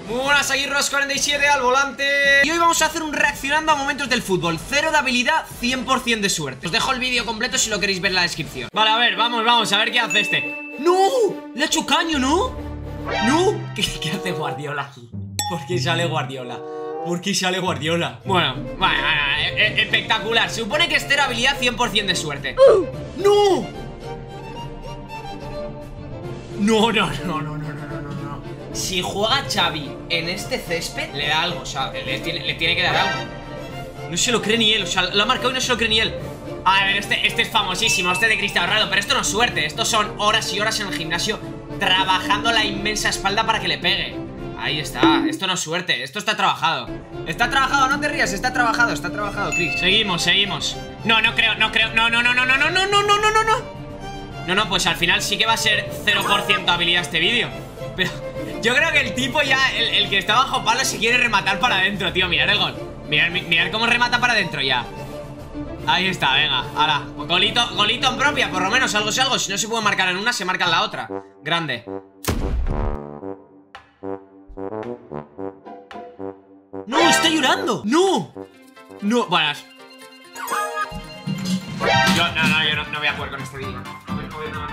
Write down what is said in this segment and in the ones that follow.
Muy buenas, aquí Ross47 al volante. Y hoy vamos a hacer un reaccionando a momentos del fútbol. 0 de habilidad, 100% de suerte. Os dejo el vídeo completo si lo queréis ver en la descripción. Vale, a ver, vamos a ver qué hace este. ¡No! Le ha hecho caño, ¿no? ¡No! ¿Qué hace Guardiola? ¿Por qué sale Guardiola? ¿Por qué sale Guardiola? Bueno, espectacular. Se supone que es 0 habilidad, 100% de suerte. ¡No! No. Si juega Xavi en este césped, le da algo, o sea, le tiene que dar algo. No se lo cree ni él, o sea, lo ha marcado y no se lo cree ni él. A ver, este es famosísimo, este de Cristiano Ronaldo. Pero esto no es suerte, esto son horas y horas en el gimnasio trabajando la inmensa espalda para que le pegue. Ahí está, esto no es suerte, esto está trabajado. Está trabajado, no te rías, está trabajado, Chris. Seguimos. No creo. No, pues al final sí que va a ser 0% habilidad este vídeo. Pero yo creo que el tipo ya, el que está bajo palo, se quiere rematar para adentro, tío. Mirad el gol. Mirad cómo remata para adentro ya. Ahí está, venga, ahora. Golito en propia, por lo menos algo es algo. Si no se puede marcar en una, se marca en la otra. Grande. ¡No! ¡Está llorando! ¡No! No, buenas. Yo no voy a jugar con este vídeo. No.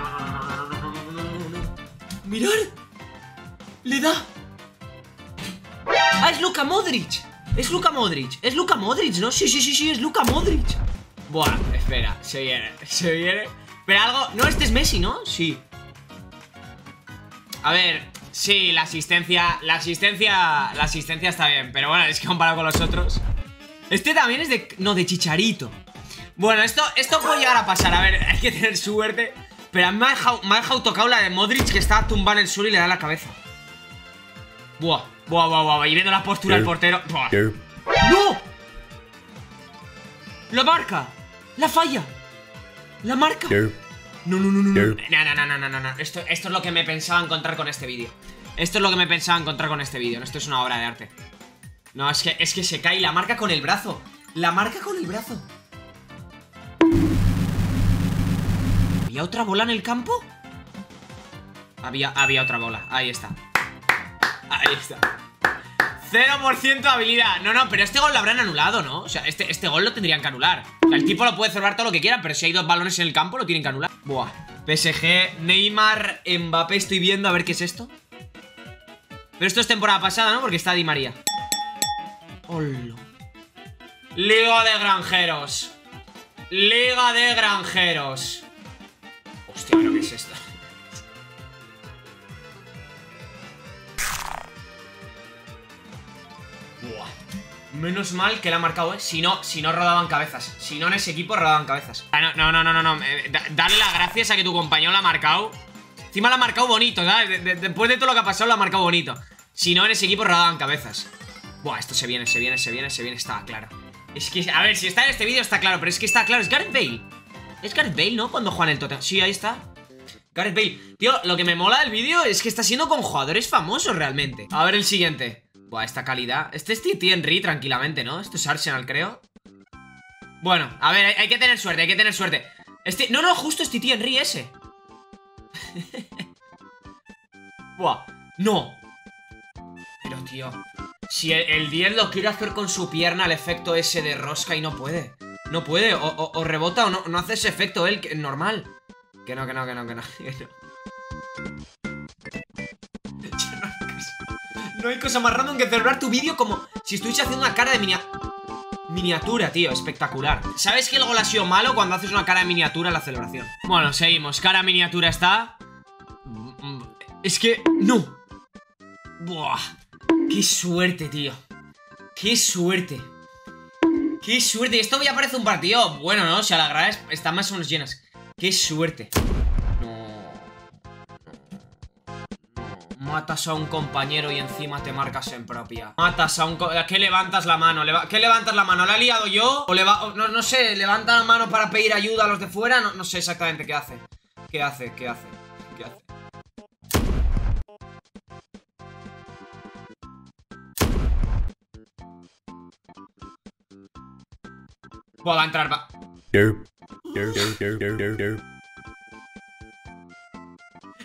¡Mirad! ¡Le da! ¡Ah, es Luka Modric! Es Luka Modric, ¿no? Sí, es Luka Modric. Buah, espera, se viene. Pero algo... No, este es Messi, ¿no? Sí. A ver, sí, la asistencia está bien. Pero bueno, es que comparado con los otros. Este también es de... No, de Chicharito. Bueno, esto puede llegar a pasar. A ver, hay que tener suerte. Pero a mí me ha dejado tocado la de Modric, que está tumbado en el suelo y le da en la cabeza. Buah. Y viendo la postura del portero. Buah. ¡No! La marca. La falla. La marca. No. Esto es lo que me pensaba encontrar con este vídeo. No, esto es una obra de arte. No, es que se cae y la marca con el brazo. ¿Había otra bola en el campo? Había otra bola, ahí está. 0% habilidad. No, pero este gol lo habrán anulado, ¿no? O sea, este gol lo tendrían que anular. O sea, el tipo lo puede cerrar todo lo que quiera, pero si hay dos balones en el campo, lo tienen que anular. Buah. PSG, Neymar, Mbappé, estoy viendo a ver qué es esto. Pero esto es temporada pasada, ¿no? Porque está Di María. ¡Hola! Liga de granjeros. Hostia, ¿pero qué es esto? Buah. Menos mal que la ha marcado, ¿eh? Si no rodaban cabezas. Si no, en ese equipo rodaban cabezas. No. Dale las gracias a que tu compañero la ha marcado. Encima la ha marcado bonito, ¿sabes? Después de todo lo que ha pasado, la ha marcado bonito. Si no, en ese equipo rodaban cabezas. Buah, esto se viene, estaba claro. Es que, a ver, si está en este vídeo está claro. Pero es que está claro, es Gareth Bale. Es Gareth Bale, ¿no? Cuando juega en el Tottenham. Sí, ahí está. Gareth Bale. Tío, lo que me mola del vídeo es que está siendo con jugadores famosos realmente. A ver el siguiente. Buah, esta calidad. Este es Thierry Henry tranquilamente, ¿no? Esto es Arsenal, creo. Bueno, a ver, hay que tener suerte, No, justo es Thierry Henry ese. Buah, no. Pero, tío, si el 10 lo quiere hacer con su pierna, el efecto ese de rosca, y no puede. O rebota o no hace ese efecto él, que es normal. Que no. No hay cosa más random que celebrar tu vídeo como si estuviese haciendo una cara de miniatura, tío, espectacular. ¿Sabes que el gol ha sido malo cuando haces una cara de miniatura en la celebración? Bueno, seguimos, cara miniatura está. Es que... ¡No! Buah. ¡Qué suerte, tío! ¡Qué suerte! Esto ya parece un partido bueno, ¿no? O sea, las gradas están más o menos llenas. ¡Qué suerte! Matas a un compañero y encima te marcas en propia. Matas a un... ¿Qué levantas la mano? ¿Qué levantas la mano? ¿La he liado yo? ¿O no sé, levanta la mano para pedir ayuda a los de fuera? No sé exactamente qué hace. ¿Qué hace? Va a entrar, va.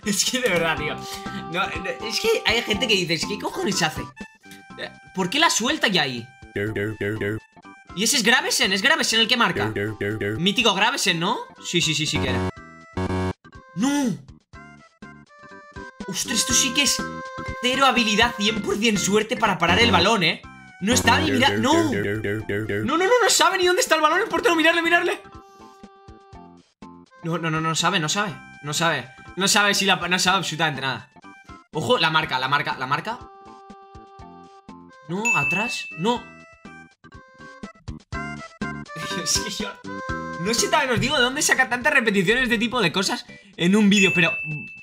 Es que de verdad, tío. No, es que hay gente que dice, ¿qué cojones hace? ¿Por qué la suelta ya ahí? Y ese es Gravesen el que marca. Mítico Gravesen, ¿no? Sí que era. ¡No! Ostras, esto sí que es cero habilidad, 100% suerte para parar el balón, ¿eh? No está ni mira... ¡No! No sabe ni dónde está el balón el portero. Mirarle. No sabe. No sabe absolutamente nada. Ojo, la marca. No, atrás. No. Es que yo... No sé, también os digo de dónde saca tantas repeticiones de tipo de cosas en un vídeo, pero...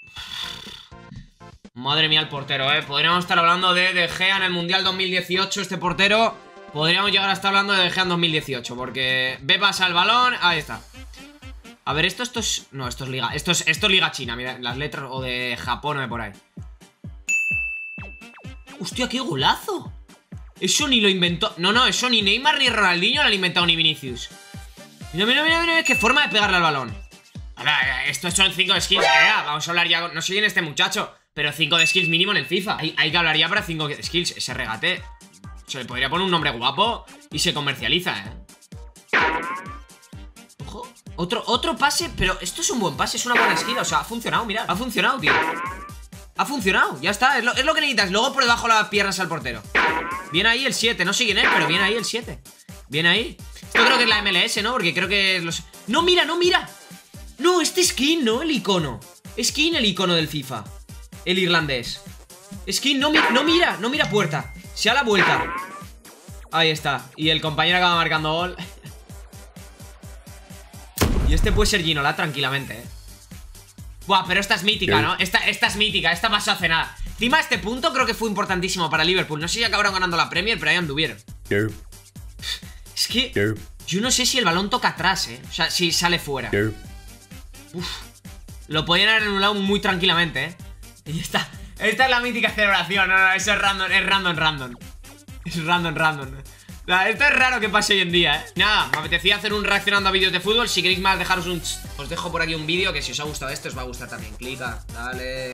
Madre mía el portero, podríamos estar hablando de De Gea en el Mundial 2018. Este portero, podríamos llegar a estar hablando de De Gea en 2018, porque ve pasa el balón, ahí está. A ver, esto es... No, esto es liga, esto es liga china, mira, las letras, o de Japón o de por ahí. Hostia, qué golazo. Eso ni lo inventó... No, eso ni Neymar ni Ronaldinho lo han inventado, ni Vinicius. Mira, qué forma de pegarle al balón. Ahora, estos son 5 de skills. Vamos a hablar ya, no sé quién es este muchacho, pero 5 de skills mínimo en el FIFA. Hay que hablar ya para 5 de skills. Ese regate se le podría poner un nombre guapo y se comercializa, Ojo, otro pase, pero esto es un buen pase, es una buena skill. O sea, ha funcionado, mirad, ha funcionado, tío. Ha funcionado, ya está, es lo que necesitas. Luego por debajo las piernas al portero. Bien ahí el 7, no sé quién es, pero bien ahí el 7. Bien ahí. Esto creo que es la MLS, ¿no? Porque creo que es los... ¡No, mira! No, este es Skin, ¿no? El icono. Skin, el icono del FIFA. El irlandés. Skin, no mira puerta. Se da la vuelta. Ahí está. Y el compañero acaba marcando gol. Y este puede ser Ginola tranquilamente, Buah, pero esta es mítica, ¿no? Esta es mítica, esta pasó hace nada. Encima este punto creo que fue importantísimo para Liverpool. No sé si acabaron ganando la Premier, pero ahí anduvieron. Es que yo no sé si el balón toca atrás, O sea, si sale fuera. Uf, lo podían haber anulado muy tranquilamente, Y esta es la mítica celebración. No, eso es random. Es random. Esto es raro que pase hoy en día, Nada, me apetecía hacer un reaccionando a vídeos de fútbol. Si queréis más, dejaros un... Os dejo por aquí un vídeo que si os ha gustado esto, os va a gustar también. Clica, dale...